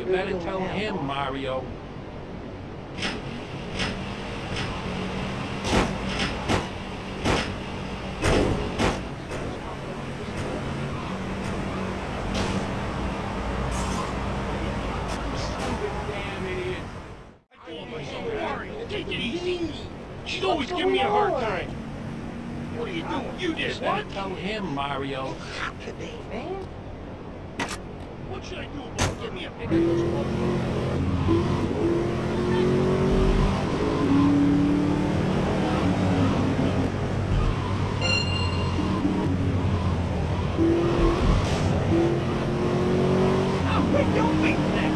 better tell him, Mario. Take it easy. She's always giving me a hard time. What are you doing? You did what? Tell him, Mario. Today, man. What should I do about it? Give me a pick. How quick don't make that?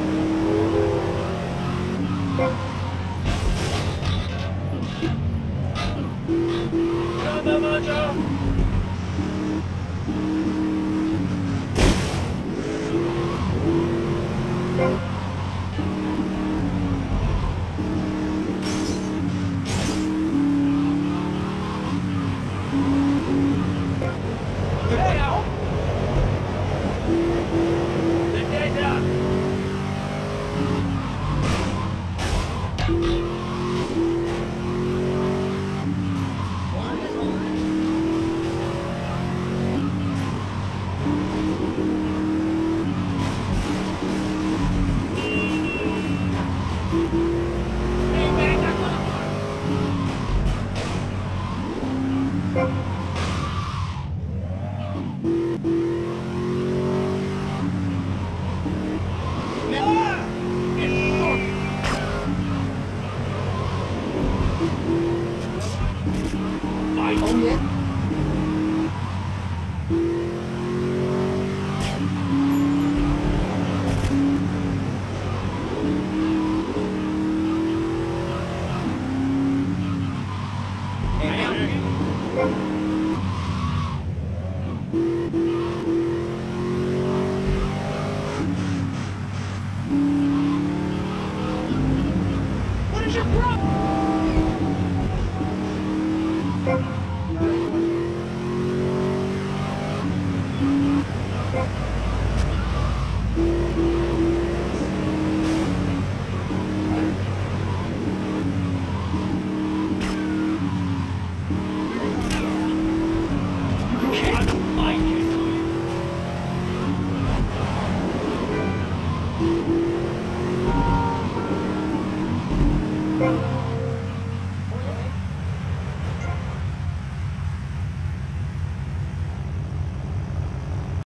Hey,